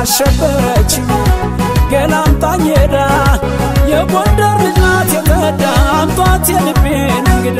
አሸበረች ገላምጣኝ ሄዳ የጎንደር ልጅ ናት የተዳ አምጧት የልቤን እንግዳ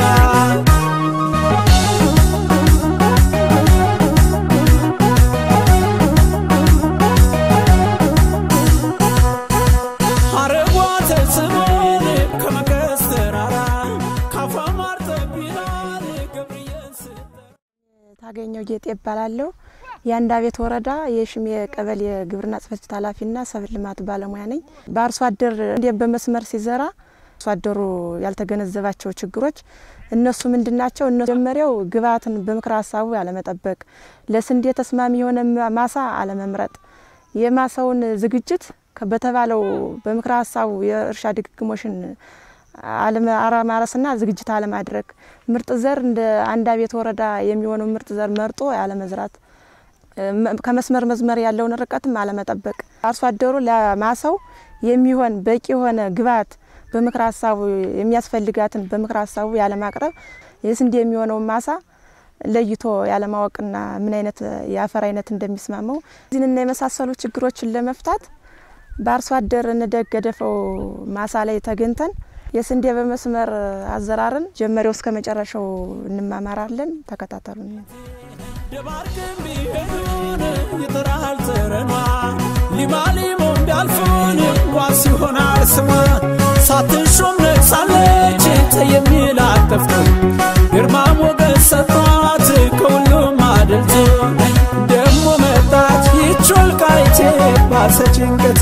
ታገኘው ጌጤ ይባላልው ያንዳ ቤት ወረዳ የሽሜ ቀበሌ ግብርና ጽፈት ኃላፊና ሰብል ልማት ባለሙያ ነኝ በአርሶ አደር እንደ በመስመር ሲዘራ አርሶ አደሩ ያልተገነዘባቸው ችግሮች እነሱ ምንድናቸው እነሱ ጀመሪያው ግብአትን በምክር ሐሳቡ ያለ መጠበቅ ለስንዴ ተስማሚ የሆነ ማሳ አለ መምረጥ የማሳውን ዝግጅት በተባለው በምክር ሐሳቡ የእርሻ ድግግሞሽን አራማራስና ዝግጅት አለ ማድረግ ምርጥ ዘር እንደ አንዳ ቤት ወረዳ የሚሆነው ምርጥ ዘር መርጦ ያለ መዝራት ከመስመር መዝመር ያለውን ርቀትም አለ መጠበቅ አርሶ አደሩ ለማሳው የሚሆን በቂ የሆነ ግብአት በምክር ሐሳቡ የሚያስፈልጋትን በምክር ሐሳቡ ያለ ማቅረብ የስንዴ የሚሆነው ማሳ ለይቶ ያለ ማወቅና ምን አይነት ያፈር አይነት እንደሚስማመው እዚህና የመሳሰሉ ችግሮችን ለመፍታት በአርሶ አደር እንደገደፈው ማሳ ላይ ተገንተን የስንዴ በመስመር አዘራርን ጀመሪው እስከ መጨረሻው እንማማራለን ተከታተሉን ደባርክም ቢሄዱን ይተራል ተረማ ሊማሊሞ እንዳልፉን ዋስ ይሆናል ስማ ሳትሾም ነሳለች የሚል አጥፍቶ ግርማ ሞገስ ሰጣት ከሁሉም አድልቶ ደሞ መጣች ይቾል ካይቴ ባሰጭንቀት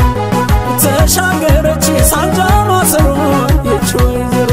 ተሻገረች ሳንጃ ማሰሩ ይቾይ ዘሩ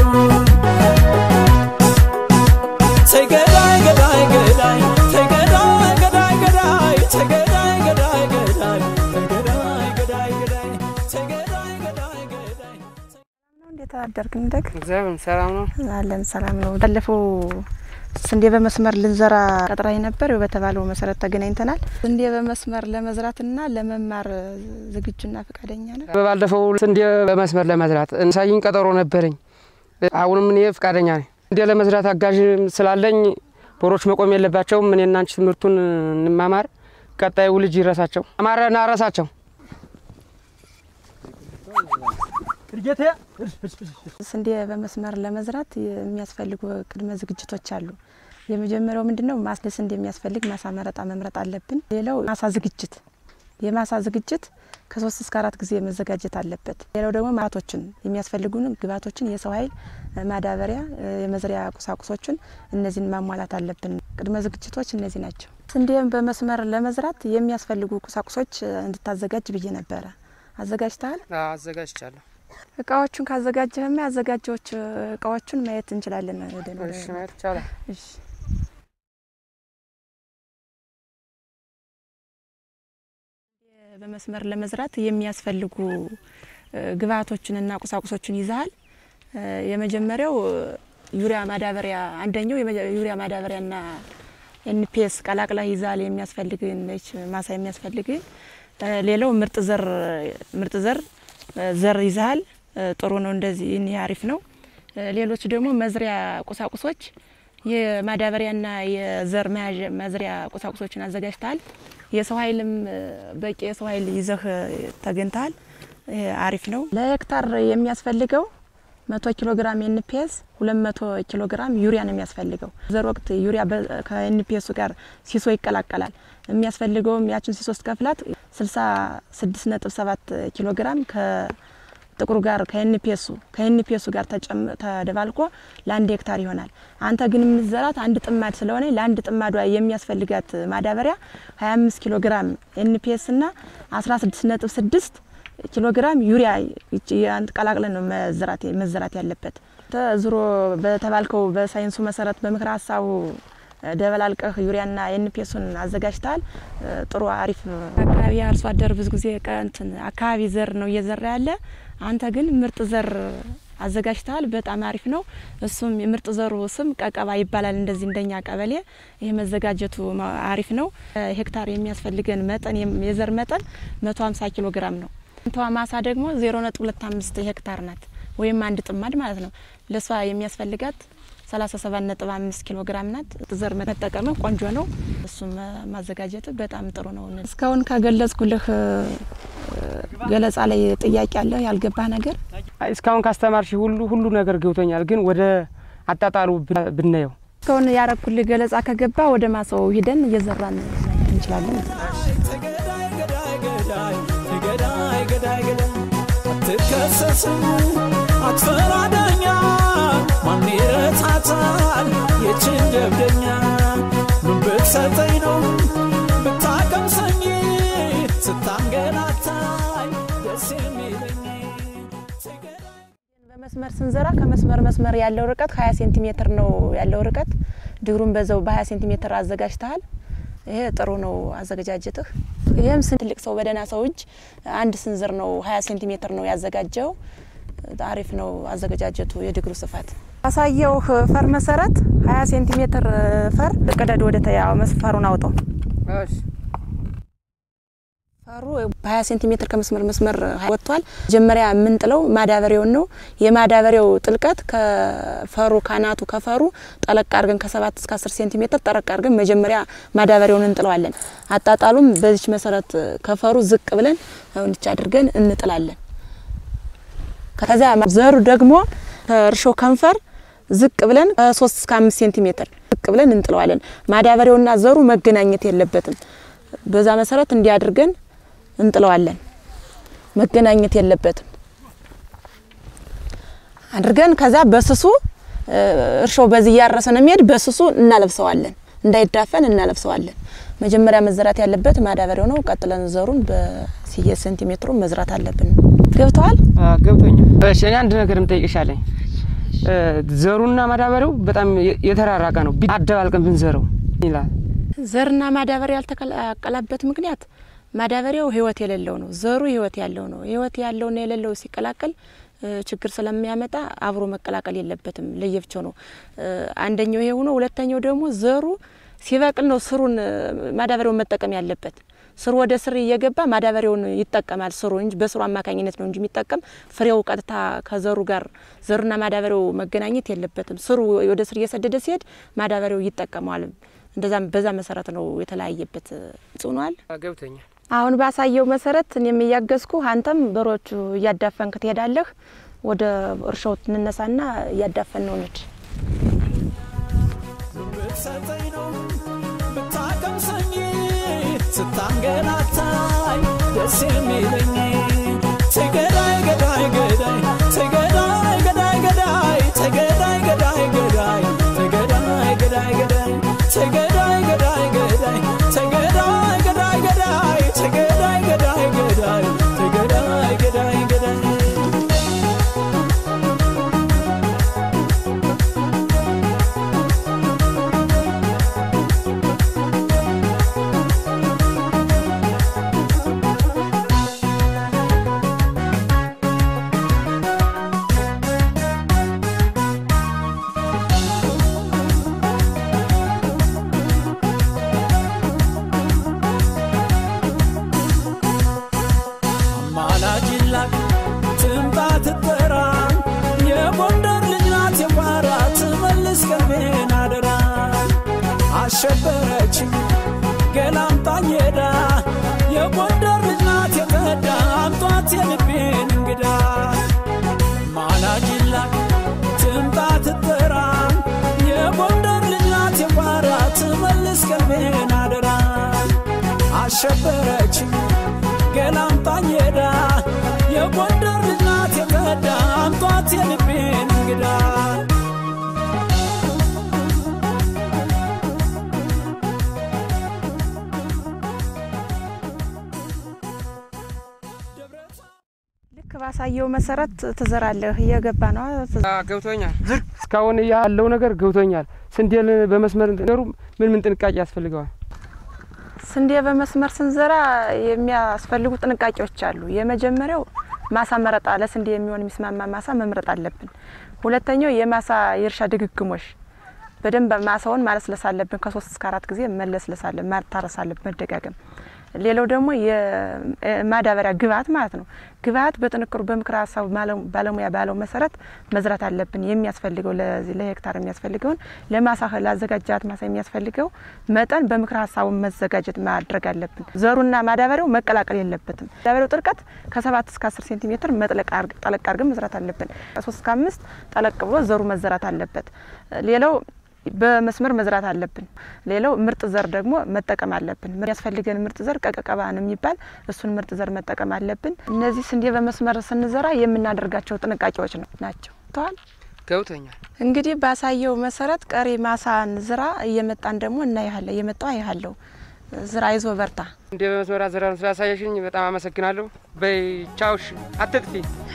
ተገዳይ ገዳይ ገዳይ ተገዳይ ገዳይ ገዳይ ተገዳይ ገዳይ ገዳይ ተገዳይ ገዳይ ገዳይ ተገዳይ ገዳይ ገዳይ እንዴት አደርክ እንደክ እግዚአብሔር ሰላም ነው አለን ሰላም ነው ባለፈው ስንዴ በመስመር ልንዘራ ቀጥራይ ነበር በተባለው መሰረት ተገናኝተናል ስንዴ በመስመር ለመዝራትና ለመማር ዝግጁና ፈቃደኛ ነን ባለፈው ስንዴ በመስመር ለመዝራት እንሳይን ቀጠሮ ነበርኝ አሁንም እኔ ፈቃደኛ ነኝ እንደ ለመዝራት አጋዥ ስላለኝ ቦሮች መቆም የለባቸው ምን እናንቺ ትምርቱን እንማማር ቀጣዩ ልጅ ይረሳቸው አማራና አረሳቸው ስንዴ በመስመር ለመዝራት የሚያስፈልጉ ቅድመ ዝግጅቶች አሉ የመጀመሪያው ምንድነው ማስደስ እንደሚያስፈልግ ማሳ መረጣ መምረጥ አለብን ሌላው ማሳ ዝግጅት የማሳ ዝግጅት ከ3 እስከ 4 ጊዜ መዘጋጀት አለበት ሌላው ደግሞ ማቶችን የሚያስፈልጉን ግብአቶችን የሰው ኃይል ማዳበሪያ የመዝሪያ ቁሳቁሶችን እነዚህን ማሟላት አለብን ቅድመ ዝግጅቶች እነዚህ ናቸው ስንዴን በመስመር ለመዝራት የሚያስፈልጉ ቁሳቁሶች እንድታዘጋጅ ብዬ ነበር አዘጋጅታል አዘጋጅቻለሁ እቃዎቹን ካዘጋጀህማ ያዘጋጀዎች እቃዎቹን ማየት እንችላለን እሺ ማየት ይቻላል እሺ በመስመር ለመዝራት የሚያስፈልጉ ግብአቶችንና ቁሳቁሶችን ይዛል የመጀመሪያው ዩሪያ ማዳበሪያ አንደኛው ዩሪያ ማዳበሪያና ኤንፒኤስ ቀላቅላ ይዛል የሚያስፈልግን ማሳ የሚያስፈልግ ሌላው ምርጥ ዘር ይዛል ጥሩ ነው እንደዚህ እኔ አሪፍ ነው ሌሎች ደግሞ መዝሪያ ቁሳቁሶች የማዳበሪያና የዘር መዝሪያ ቁሳቁሶችን አዘጋጅታል የሰው ኃይልም በቂ የሰው ኃይል ይዘህ ተገንታል አሪፍ ነው ለሄክታር የሚያስፈልገው 100 ኪሎ ግራም ኤንፒኤስ 200 ኪሎ ግራም ዩሪያ ነው የሚያስፈልገው ዘር ወቅት ዩሪያ ከኤንፒኤሱ ጋር ሲሶ ይቀላቀላል የሚያስፈልገው ያችን ሲሶ ከፍላት 66.7 ኪሎ ግራም ከጥቁሩ ጋር ከኤንፒኤሱ ጋር ተደባልቆ ለ1 ሄክታር ይሆናል አንተ ግን ምንዘራት አንድ ጥማድ ስለሆነ ለ1 ጥማዷ የሚያስፈልጋት ማዳበሪያ 25 ኪሎ ግራም ኤንፒኤስ እና 16.6 ኪሎ ግራም ዩሪያ አንተ ቀላቅለን ነው መዘራት ያለበት ተዝሮ በተባልከው በሳይንሱ መሰረት በምክር ሐሳቡ ደበላልቀህ ዩሪያና ኤንፒኤሱን አዘጋጅታል ጥሩ አሪፍ አካባቢ አርሶ አደር ብዙ ጊዜ ቀንትን አካባቢ ዘር ነው እየዘራ ያለ አንተ ግን ምርጥ ዘር አዘጋጅታል በጣም አሪፍ ነው እሱም የምርጥ ዘሩ ስም ቀቀባ ይባላል እንደዚህ እንደኛ ቀበሌ ይሄ መዘጋጀቱ አሪፍ ነው ሄክታር የሚያስፈልገን መጠን የዘር መጠን 150 ኪሎ ግራም ነው እንቷ ማሳ ደግሞ 0.25 ሄክታር ናት ወይም አንድ ጥማድ ማለት ነው ለሷ የሚያስፈልጋት 37.5 ኪሎ ግራም ናት። ዘር መጠቀም ቆንጆ ነው። እሱም ማዘጋጀት በጣም ጥሩ ነው። እስካሁን ካገለጽኩልህ ገለጻ ላይ ጥያቄ አለ ያልገባ ነገር? እስካሁን ካስተማርሽ ሁሉ ነገር ገብቶኛል። ግን ወደ አጣጣሉ ብናየው እስካሁን ያረኩልህ ገለጻ ከገባ ወደ ማሳው ሄደን እየዘራን እንችላለን። አትከሰስም አትፈራዳኛ ማን ይረታታል የችን ጀብደኛ ምን ብትሰጠኝ ነው ብታቀምሰኝ ስታንገላታኝ ደስ የሚለኝ በመስመር ስንዘራ ከመስመር ያለው ርቀት 20 ሴንቲሜትር ነው ያለው ርቀት። ድግሩን በዛው በ20 ሴንቲሜትር አዘጋጅተሃል። ይሄ ጥሩ ነው አዘጋጃጀትህ። ይሄም ትልቅ ሰው በደና ሰው እጅ አንድ ስንዝር ነው 20 ሴንቲሜትር ነው ያዘጋጀው። አሪፍ ነው አዘጋጃጀቱ። የድግሩ ስፋት አሳየው ፈር መሰረት 20 ሴንቲሜትር ፈር ቀደድ ወደ ተያው መስፈሩን አውጣው። እሺ ፈሩ በ20 ሴንቲሜትር ከመስመር ወጥቷል። መጀመሪያ ምንጥለው ማዳበሪያውን ነው። የማዳበሪያው ጥልቀት ከፈሩ ካናቱ ከፈሩ ጠለቅ አድርገን ከ7 እስከ 10 ሴንቲሜትር ጠረቅ አድርገን መጀመሪያ ማዳበሪያውን እንጥለዋለን። አጣጣሉም በዚች መሰረት ከፈሩ ዝቅ ብለን እንድቻ አድርገን እንጥላለን። ከዛ ዘሩ ደግሞ እርሾ ከንፈር ዝቅ ብለን ከ3 እስከ 5 ሴንቲሜትር ዝቅ ብለን እንጥለዋለን። ማዳበሪያውና ዘሩ መገናኘት የለበትም። በዛ መሰረት እንዲያድርገን እንጥለዋለን። መገናኘት የለበትም አድርገን ከዛ በስሱ እርሾ በዚህ ያረሰነ የሚሄድ በስሱ እናለብሰዋለን። እንዳይዳፈን እናለብሰዋለን። መጀመሪያ መዝራት ያለበት ማዳበሪያው ነው። ቀጥለን ዘሩን በ10 ሴንቲሜትሩ መዝራት አለብን። ገብቷል? ገብቶኛል። እሺ እኔ አንድ ነገር እንጠይቅሻለኝ። ዘሩና ማዳበሪያው በጣም የተራራቀ ነው። አደባልቀን ብንዘረው ይላል። ዘርና ማዳበሪያ ያልተቀላቀለበት ምክንያት ማዳበሪያው ህይወት የሌለው ነው። ዘሩ ህይወት ያለው ነው። ህይወት ያለውና የሌለው ሲቀላቀል ችግር ስለሚያመጣ አብሮ መቀላቀል የለበትም። ለየብቻው ነው። አንደኛው ይሄ ሆኖ ሁለተኛው ደግሞ ዘሩ ሲበቅል ነው ስሩን ማዳበሪያውን መጠቀም ያለበት። ስሩ ወደ ስር እየገባ ማዳበሪያውን ይጠቀማል ስሩ እንጂ በስሩ አማካኝነት ነው እንጂ የሚጠቀም ፍሬው ቀጥታ ከዘሩ ጋር ዘሩና ማዳበሪያው መገናኘት የለበትም። ስሩ ወደ ስር እየሰደደ ሲሄድ ማዳበሪያው ይጠቀማል። እንደዛም በዛ መሰረት ነው የተለያየበት ጽኗል። ገብቶኛል። አሁን ባሳየው መሰረት እኔም ያያገዝኩ አንተም በሮቹ ያዳፈንክ ትሄዳለህ። ወደ እርሻው እንነሳና ያዳፈን ነው እንጂ ብታቀምሰኝ ስታንገላታኝ ደስ የሚለኝ ተገዳይ ገዳይ ገዳይ ተገዳይ ገዳይ ገዳይ ተገዳይ ገዳይ ገዳይ ተገዳይ ገዳይ ገዳይ ተገዳይ ገዳይ ገዳይ ተገዳይ ገዳይ ገዳይ ተገዳይ ገዳይ ገዳይ ተገዳይ ገዳይ ገዳይ አሸበረች ገላምጣኝ ሄዳ የጎንደር ልጅ ናት የተዳ አምጧት የልቤን እንግዳ ማላጅላ ትምጣ ትጠራ የጎንደር ልጅ ናት የቋራ ትመልስ ቀልቤን አደራ አሸበረች ገላምጣኝ ሄዳ የጎንደር ልጅ ናት የተዳ አምጧት የልቤን እንግዳ ባሳየው መሰረት ተዘራለህ እየገባ ነው። ገብቶኛል። እስካሁን ያለው ነገር ገብቶኛል። ስንዴን በመስመር እንደሩ ምን ጥንቃቄ ያስፈልገዋል? ስንዴ በመስመር ስንዘራ የሚያስፈልጉ ጥንቃቄዎች አሉ። የመጀመሪያው ማሳ መረጣ፣ ለስንዴ የሚሆን የሚስማማ ማሳ መምረጥ አለብን። ሁለተኛው የማሳ የእርሻ ድግግሞሽ በደንብ ማሳውን ማለስለስ አለብን። ከ3 እስከ 4 ጊዜ መለስለስ አለብን፣ ማታረስ አለብን፣ መደጋገም። ሌላው ደግሞ የማዳበሪያ ግብዓት ማለት ነው። ግብዓት በጥንቅሩ በምክር ሀሳብ ባለሙያ ባለው መሰረት መዝራት አለብን። የሚያስፈልገው ለሄክታር የሚያስፈልገውን ለማሳ ላዘጋጃት ማሳ የሚያስፈልገው መጠን በምክር ሀሳቡ መዘጋጀት ማድረግ አለብን። ዘሩና ማዳበሪያው መቀላቀል የለበትም። ማዳበሪያው ጥልቀት ከ7 እስከ 10 ሴንቲሜትር ጠለቅ አድርገን መዝራት አለብን። ከ3 እስከ 5 ጠለቅ ብሎ ዘሩ መዘራት አለበት። ሌላው በመስመር መዝራት አለብን። ሌላው ምርጥ ዘር ደግሞ መጠቀም አለብን። የሚያስፈልገን ምርጥ ዘር ቀቀቀባ ነው የሚባል እሱን ምርጥ ዘር መጠቀም አለብን። እነዚህ ስንዴ በመስመር ስንዘራ የምናደርጋቸው ጥንቃቄዎች ናቸው። ተዋል ገብቶኛል። እንግዲህ ባሳየው መሰረት ቀሪ ማሳን ዝራ እየመጣን ደግሞ እናያለን። እየመጣው አይሃለው ዝራ ይዞ በርታ። እንዴ በመስመር አዘራን ስላሳየሽኝ በጣም አመሰግናለሁ። በይ ቻውሽ አትጥፊ።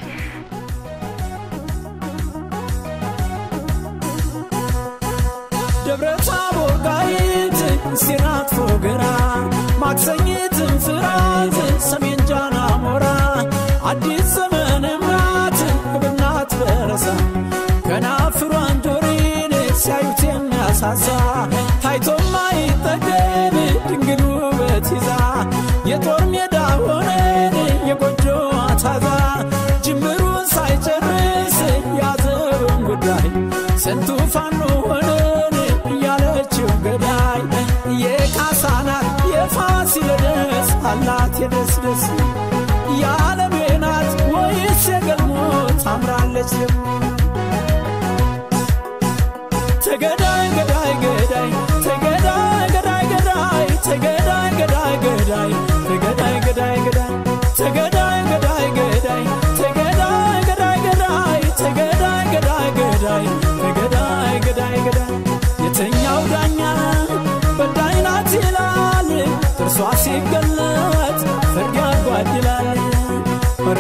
ደብረታቦር ጋይት ሲራት ፎገራ ማክሰኝት ፍራት ሰሜን ጃና ሞራ አዲስ ዘመን ምራት ብናት በረሳ ከናፍሩ አንጆሪን ሲያዩት የሚያሳሳ ታይቶ ማይጠገብ ድንግል ውበት ይዛ የጦር ሜዳ ሆነን የጎጆ አታዛ ጅምሩን ሳይጨርስ ያዘውን ጉዳይ ስንቱ ፋኖ ሆነ ገዳይ የካሳናት የፋሲለደስ አላት የደስደስ ያለቤናት ወይስ የገልሞ ታምራለች ተገዳይ ገዳይ ገዳይ ተገዳይ ገዳይ ገዳይ ተገዳይ ገዳይ ገዳይ ተገዳይ ገዳይ ገዳይ ተገዳይ ገዳይ ገዳይ ተገዳይ ገዳይ ገዳይ ተገዳይ ገዳይ ገዳይ ተገዳይ ገዳይ ገዳይ የተኛው ዳኛ በዳይናት ይላል ጥርሷ ሲገለጥ ፍርድ ያጓድላል። ኧረ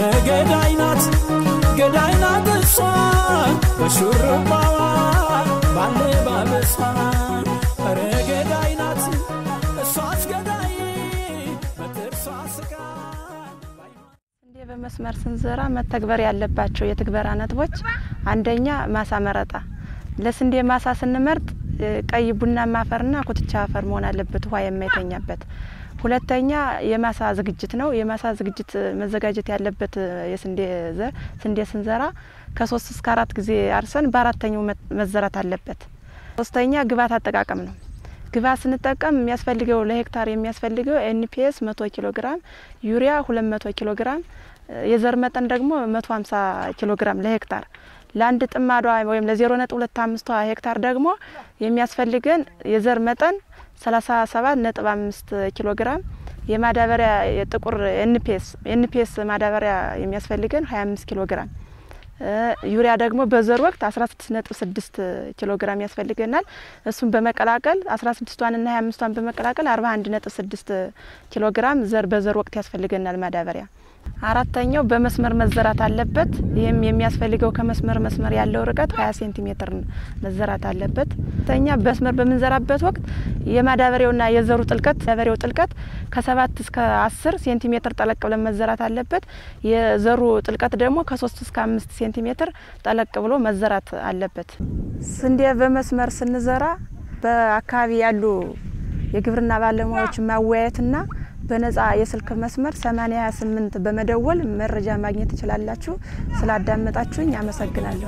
ገዳይናት እሷ በሹርባዋ ባለባበሷ ኧረ ገዳይናት እሷስ ገዳይ በጥርሷ ስቃ። ስንዴ በመስመር ስንዘራ መተግበር ያለባቸው የትግበራ ነጥቦች አንደኛ ማሳ መረጣ። ለስንዴ ማሳ ስንመርጥ ቀይ ቡናማ አፈርና ኩትቻ አፈር መሆን አለበት ውሃ የማይተኛበት። ሁለተኛ የማሳ ዝግጅት ነው። የማሳ ዝግጅት መዘጋጀት ያለበት የስንዴ ዘር ስንዴ ስንዘራ ከ3 እስከ 4 ጊዜ አርሰን በአራተኛው መዘራት አለበት። ሶስተኛ ግብዓት አጠቃቀም ነው። ግብዓት ስንጠቀም የሚያስፈልገው ለሄክታር የሚያስፈልገው ኤንፒኤስ 100 ኪሎ ግራም፣ ዩሪያ 200 ኪሎ ግራም፣ የዘር መጠን ደግሞ 150 ኪሎ ግራም ለሄክታር። ለአንድ ጥማዷ ወይም ለ0.25 ሄክታር ደግሞ የሚያስፈልገን የዘር መጠን 37.5 ኪሎ ግራም፣ የማዳበሪያ የጥቁር ኤንፒኤስ ማዳበሪያ የሚያስፈልገን 25 ኪሎ ግራም፣ ዩሪያ ደግሞ በዘር ወቅት 16.6 ኪሎ ግራም ያስፈልገናል። እሱን በመቀላቀል 16ቷን እና 25ቷን በመቀላቀል 41.6 ኪሎ ግራም ዘር በዘር ወቅት ያስፈልገናል ማዳበሪያ። አራተኛው በመስመር መዘራት አለበት። ይሄም የሚያስፈልገው ከመስመር መስመር ያለው ርቀት 20 ሴንቲሜትር መዘራት አለበት። ተኛ በመስመር በመንዘራበት ወቅት የማዳበሪያውና የዘሩ ጥልቀት ከ7 እስከ 10 ሴንቲሜትር ጠለቅ ብሎ መዘራት አለበት። የዘሩ ጥልቀት ደግሞ ከ3 እስከ 5 ሴንቲሜትር ጠለቅ ብሎ መዘራት አለበት። ስንዴ በመስመር ስንዘራ በአካባቢ ያሉ የግብርና ባለሙያዎች ማወያየትና በነጻ የስልክ መስመር 88 በመደወል መረጃ ማግኘት ትችላላችሁ። ስላዳመጣችሁኝ አመሰግናለሁ።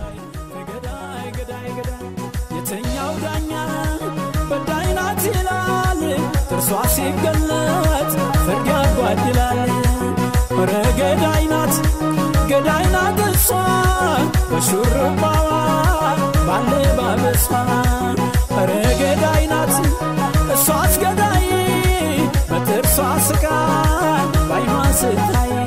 የተኛው ዳኛ በዳይናት ይላል ጥርሷ ሲገለጥ ፍርድ ያጓድላል። ኧረ ገዳይናት እሷ በሹርባዋ ባለባበሷ ኧረ ገዳይናት እሷስ ገዳይ በጥርሷ ስቃ ባይኗ ስታይ